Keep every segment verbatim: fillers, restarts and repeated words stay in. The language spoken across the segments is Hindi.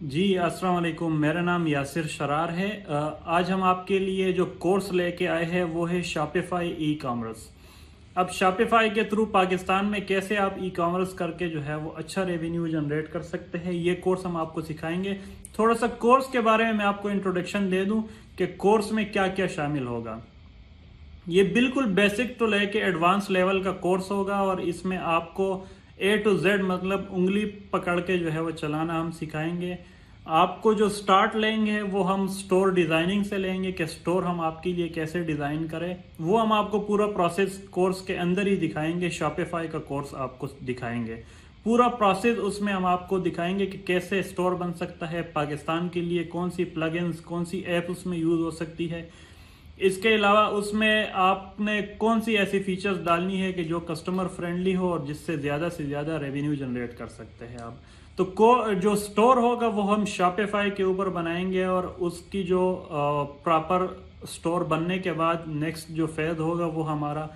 जी अस्सलाम वालेकुम। मेरा नाम यासिर शरार है। आज हम आपके लिए जो कोर्स लेके आए हैं वो है शॉपिफाई ई कॉमर्स। अब शॉपिफाई के थ्रू पाकिस्तान में कैसे आप ई कॉमर्स करके जो है वो अच्छा रेवेन्यू जनरेट कर सकते हैं, ये कोर्स हम आपको सिखाएंगे। थोड़ा सा कोर्स के बारे में मैं आपको इंट्रोडक्शन दे दूं कि कोर्स में क्या क्या शामिल होगा। ये बिल्कुल बेसिक तो लेके एडवांस लेवल का कोर्स होगा और इसमें आपको ए टू जेड मतलब उंगली पकड़ के जो है वो चलाना हम सिखाएंगे। आपको जो स्टार्ट लेंगे वो हम स्टोर डिजाइनिंग से लेंगे कि स्टोर हम आपके लिए कैसे डिजाइन करें, वो हम आपको पूरा प्रोसेस कोर्स के अंदर ही दिखाएंगे। शॉपिफाई का कोर्स आपको दिखाएंगे पूरा प्रोसेस, उसमें हम आपको दिखाएंगे कि कैसे स्टोर बन सकता है पाकिस्तान के लिए, कौन सी प्लगइन्स कौन सी ऐप उसमें यूज हो सकती है। इसके अलावा उसमें आपने कौन सी ऐसी फीचर्स डालनी है कि जो कस्टमर फ्रेंडली हो और जिससे ज़्यादा से ज़्यादा रेवेन्यू जनरेट कर सकते हैं आप। तो को जो स्टोर होगा वो हम शॉपिफाई के ऊपर बनाएंगे और उसकी जो प्रॉपर स्टोर बनने के बाद नेक्स्ट जो फेज होगा वो हमारा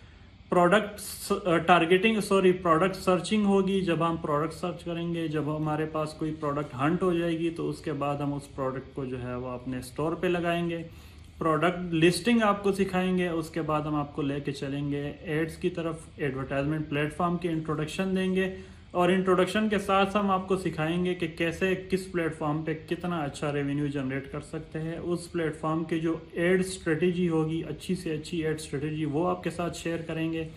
product targeting sorry product searching होगी। जब हम प्रोडक्ट सर्च करेंगे, जब हमारे पास कोई प्रोडक्ट हंट हो जाएगी तो उसके बाद हम उस प्रोडक्ट को जो है वो अपने स्टोर पे लगाएंगे। प्रोडक्ट लिस्टिंग आपको सिखाएंगे, उसके बाद हम आपको लेके चलेंगे एड्स की तरफ, एडवर्टाइजमेंट प्लेटफॉर्म की इंट्रोडक्शन देंगे और इंट्रोडक्शन के साथ हम आपको सिखाएंगे कि कैसे किस प्लेटफॉर्म पे कितना अच्छा रेवेन्यू जनरेट कर सकते हैं। उस प्लेटफॉर्म की जो एड स्ट्रेटेजी होगी, अच्छी से अच्छी एड स्ट्रेटेजी, वो आपके साथ शेयर करेंगे।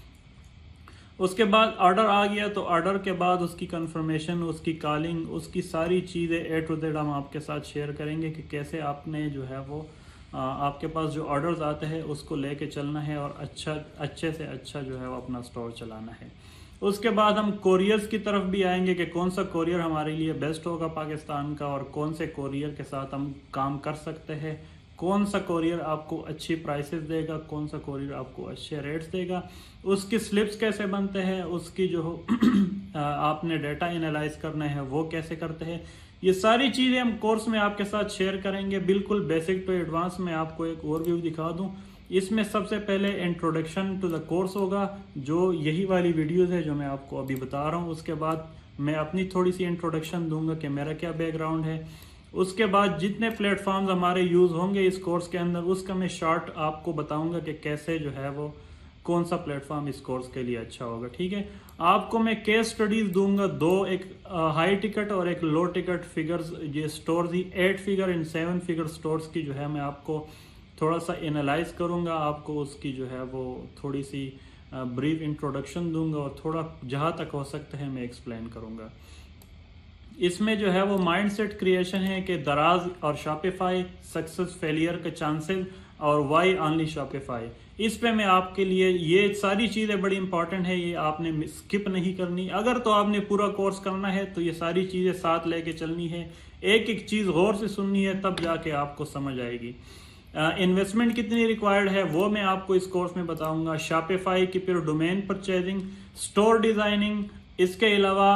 उसके बाद ऑर्डर आ गया तो ऑर्डर के बाद उसकी कंफर्मेशन, उसकी कॉलिंग, उसकी सारी चीज़ें ए टू जेड हम आपके साथ शेयर करेंगे कि कैसे आपने जो है वो आपके पास जो ऑर्डर्स आते हैं उसको लेके चलना है और अच्छा अच्छे से अच्छा जो है वो अपना स्टोर चलाना है। उसके बाद हम कोरियर्स की तरफ भी आएंगे कि कौन सा कोरियर हमारे लिए बेस्ट होगा पाकिस्तान का और कौन से कोरियर के साथ हम काम कर सकते हैं, कौन सा कोरियर आपको अच्छी प्राइसेस देगा, कौन सा कोरियर आपको अच्छे रेट्स देगा, उसकी स्लिप्स कैसे बनते हैं, उसकी जो आपने डेटा एनालाइज करना है वो कैसे करते हैं। ये सारी चीज़ें हम कोर्स में आपके साथ शेयर करेंगे, बिल्कुल बेसिक टू एडवांस। में आपको एक ओवरव्यू दिखा दूं। इसमें सबसे पहले इंट्रोडक्शन टू द कोर्स होगा, जो यही वाली वीडियोस है जो मैं आपको अभी बता रहा हूँ। उसके बाद मैं अपनी थोड़ी सी इंट्रोडक्शन दूंगा कि मेरा क्या बैकग्राउंड है। उसके बाद जितने प्लेटफॉर्म्स हमारे यूज़ होंगे इस कोर्स के अंदर उसका मैं शॉर्ट आपको बताऊंगा कि कैसे जो है वो कौन सा प्लेटफॉर्म इस कोर्स के लिए अच्छा होगा। ठीक है, आपको मैं केस स्टडीज दूंगा दो, एक हाई टिकट और एक लो टिकट फिगर्स, ये स्टोर्स ही eight figure and seven figure stores की जो है मैं आपको थोड़ा सा एनालाइज करूंगा, आपको उसकी जो है वो थोड़ी सी ब्रीफ इंट्रोडक्शन दूंगा और थोड़ा जहां तक हो सकता है मैं एक्सप्लेन करूंगा। इसमें जो है वो माइंडसेट क्रिएशन है कि दराज और शॉपिफाई, सक्सेस फेलियर के चांसेस और वाई ओनली शॉपिफाई। इस पे मैं आपके लिए ये सारी चीज़ें बड़ी इंपॉर्टेंट है, ये आपने स्किप नहीं करनी। अगर तो आपने पूरा कोर्स करना है तो ये सारी चीज़ें साथ लेके चलनी है, एक एक चीज़ गौर से सुननी है, तब जाके आपको समझ आएगी। इन्वेस्टमेंट uh, कितनी रिक्वायर्ड है वो मैं आपको इस कोर्स में बताऊंगा। शॉपिफाई की फिर डोमेन परचेजिंग, स्टोर डिजाइनिंग, इसके अलावा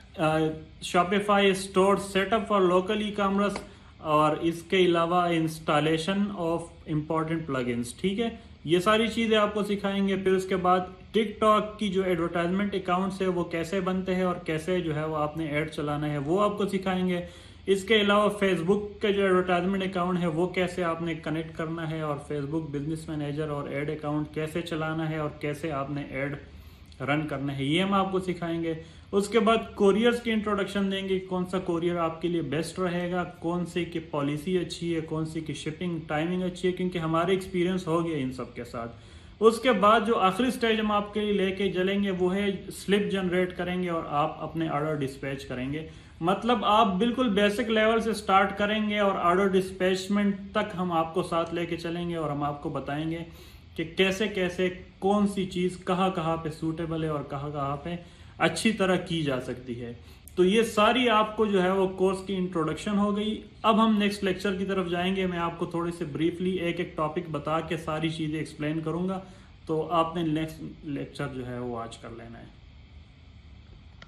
Shopify store setup for local e commerce और इसके अलावा इंस्टॉलेशन ऑफ इम्पोर्टेंट प्लगइन्स। ठीक है, ये सारी चीज़ें आपको सिखाएंगे। फिर उसके बाद टिकटॉक की जो एडवर्टाइजमेंट अकाउंट्स है वो कैसे बनते हैं और कैसे जो है वो आपने ऐड चलाना है वो आपको सिखाएंगे। इसके अलावा फेसबुक के जो एडवर्टाइजमेंट अकाउंट है वो कैसे आपने कनेक्ट करना है और फेसबुक बिजनेस मैनेजर और एड अकाउंट कैसे चलाना है और कैसे आपने ऐड रन करना है, ये हम आपको सिखाएंगे। उसके बाद कोरियर्स की इंट्रोडक्शन देंगे, कौन सा कोरियर आपके लिए बेस्ट रहेगा, कौन सी की पॉलिसी अच्छी है, कौन सी की शिपिंग टाइमिंग अच्छी है, क्योंकि हमारे एक्सपीरियंस हो गया इन सब के साथ। उसके बाद जो आखिरी स्टेज हम आपके लिए लेके चलेंगे वो है स्लिप जनरेट करेंगे और आप अपने ऑर्डर डिस्पैच करेंगे। मतलब आप बिल्कुल बेसिक लेवल से स्टार्ट करेंगे और ऑर्डर डिस्पैचमेंट तक हम आपको साथ लेके चलेंगे और हम आपको बताएंगे कि कैसे कैसे कौन सी चीज़ कहाँ कहाँ पे सूटेबल है और कहाँ कहाँ पे अच्छी तरह की जा सकती है। तो ये सारी आपको जो है वो कोर्स की इंट्रोडक्शन हो गई। अब हम नेक्स्ट लेक्चर की तरफ जाएंगे। मैं आपको थोड़ी सी ब्रीफली एक एक टॉपिक बता के सारी चीज़ें एक्सप्लेन करूँगा, तो आपने नेक्स्ट लेक्चर जो है वो आज कर लेना है।